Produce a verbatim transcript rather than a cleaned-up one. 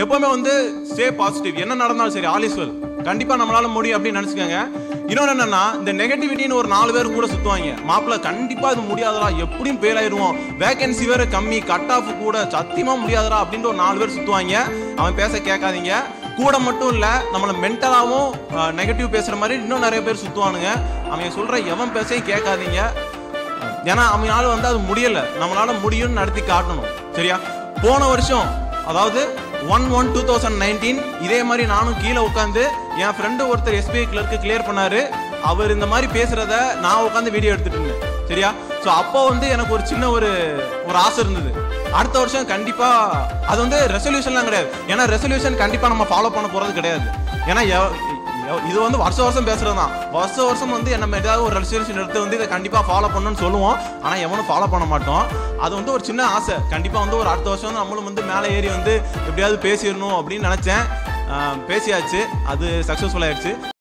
எப்பவுமே வந்து stay positive. என்ன நடந்தாலும் சரி, ஆல் இஸ் வெல், கண்டிப்பா நம்மளால முடியும் அப்படின்னு நினைச்சுக்கோங்க. இன்னொன்னு என்னன்னா, இந்த நெகட்டிவிட்டின்னு ஒரு நாலு பேர் கூட சுத்துவாங்க. மாப்பிள்ள கண்டிப்பா இது முடியாதரா, எப்படியும் ஃபெயில் ஆயிடுவோம், வேகன்சி வேற கம்மி, கட் ஆஃப் கூட, சத்தியமா முடியாதரா அப்படின்ட்டு ஒரு நாலு பேர் சுத்துவாங்க. அவன் பேச கேட்காதீங்க. கூட மட்டும் இல்ல, நம்மளை மென்டலாவும் நெகட்டிவ் பேசுற மாதிரி இன்னும் நிறைய பேர் சுத்துவானுங்க. அவன் சொல்ற எவன் பேசையும் கேட்காதீங்க. ஏன்னா அவனால வந்து அது முடியல, நம்மளால முடியும்னு நடத்தி காட்டணும். சரியா? போன வருஷம், அதாவது one one two thousand nineteen இதே மாதிரி நானும் கீழே உட்காந்து என் ஃப்ரெண்டு ஒருத்தர் எஸ்பிஐ கிளர்க்கு கிளியர் பண்ணாரு. அவர் இந்த மாதிரி பேசுறத நான் உட்காந்து வீடியோ எடுத்துட்டு இருந்தேன். சரியா? ஸோ அப்போ வந்து எனக்கு ஒரு சின்ன ஒரு ஒரு ஆசை இருந்தது, அடுத்த வருஷம் கண்டிப்பா அது வந்து ரெசல்யூஷன்லாம் கிடையாது. ஏன்னா ரெசல்யூஷன் கண்டிப்பா நம்ம ஃபாலோ பண்ண போறது கிடையாது. ஏன்னா இது வந்து வருஷ வருஷம் பேசுறது தான். வருஷ வருஷம் வந்து நம்ம ஏதாவது ஒரு ரெசல்யூஷன் எடுத்து வந்து இதை கண்டிப்பா ஃபாலோ பண்ணணும்னு சொல்லுவோம். ஆனா எவனும் ஃபாலோ பண்ண மாட்டோம். அது வந்து ஒரு சின்ன ஆசை. கண்டிப்பா வந்து ஒரு அடுத்த வருஷம் வந்து நம்மளும் வந்து மேலே ஏறி வந்து எப்படியாவது பேசிடணும் அப்படின்னு நினைச்சேன். பேசியாச்சு, அது சக்சஸ்ஃபுல் ஆயிடுச்சு.